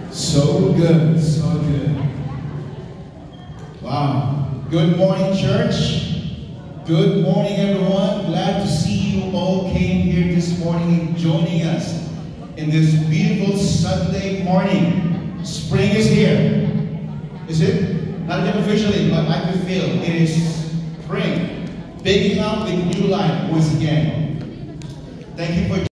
So good, so good. Wow. Good morning, church. Good morning, everyone. Glad to see you all came here this morning and joining us in this beautiful Sunday morning. Spring is here. Is it? Not yet officially, but I can feel it is spring. Baking up with new life once again. Thank you for